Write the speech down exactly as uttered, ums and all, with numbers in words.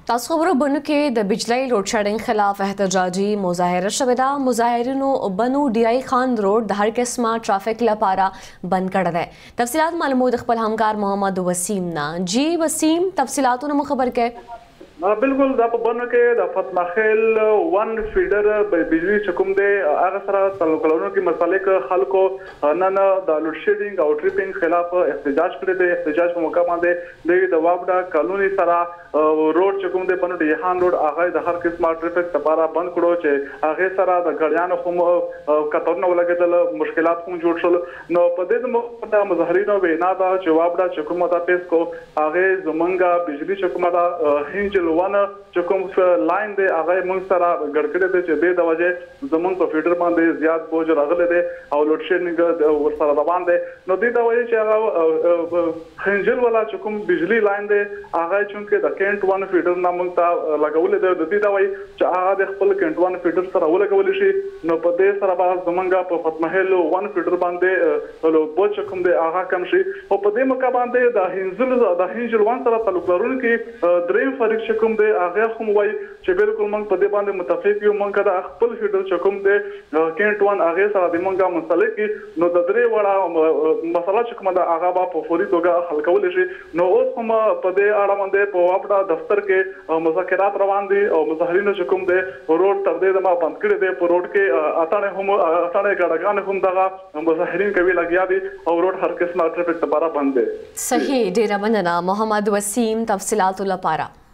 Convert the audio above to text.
تاسو خبرو بنو کې د بجلی لوډ شیډینګ خلاف احتجاجي مظاهره شوې ده. مظاهرینو بنو ډي آی خان روډ د هر قسمه ټرافیک لپاره بند کړی دی. تفصیلات معلومو د خپل همکار محمد وسیم نه. جی وسیم، تفصیلاتونه مو خبر کې؟ بالکل دا په بنو کې د فتما خیل ون فیډر بجلی چې کوم دی هغه سره تعلق لرونکي مسالې ک خلکو نن د لوډ شیډینګ او ټریپینګ خلاف احتجاج کړی دی. احتجاج په موقع باندې د وابډا کالونی سره روډ چې کوم دی بنو ډي خان روډ هغه د هر قسمه ټریفیک لپاره بند کړو چې هغه سره د غړیانو هم کترونه ولګېدل، مشکلات هم جوړ شول. نو په دې موقع د مظاهرینو وینا دا چې وابډا چې کومه دا پیس کو هغه زمونږه بجلی چې کومه دا هینج ونه چې کوم لاین دی هغه موږ سره ګډ کړی دی چې د وجه زمونږ په فیډر باندې زیات بوج راغلی دی او لوډ شیډینګ ورسره روان دی. نو دې د وجه چې هغه خنجل ولا چې کوم بجلی لاین دی هغه چونکې د کینټ ون فیډر نه موږ ته لګولې دی. د دې د وجه چې هغه د خپل کینټ ون فیډر سره ولګول شي نو په دې سره به زمونږ په فتما خیل ون فیډر باندې لو بوج کوم دی هغه کم شي. او په دې موقع باندې د هنزل د هنجل ون سره تعلق لرونکي دریم فریق کوم دی هغه هم وایي چې بالکل موږ په دې باندې متفق یو. موږ د خپل فیډر چې کوم دی کینټ ون هغه سره د موږ مسلې کې نو د درې وړه مسله چې کومه ده هغه به په فوري توګه حل کول شي. نو اوس هم په دې اړه باندې په وابډا دفتر کې مذاکرات روان دي او مظاهرینو چې کوم دی روډ تر دې دمه بند کړی دی. په روډ کې اتانه هم اتانه ګډاګان هم دغه مظاهرین کوي لګیا دي او روډ هر قسمه ټریفیک لپاره بند دی. صحیح، ډیره مننه محمد وسیم تفصیلات لپاره.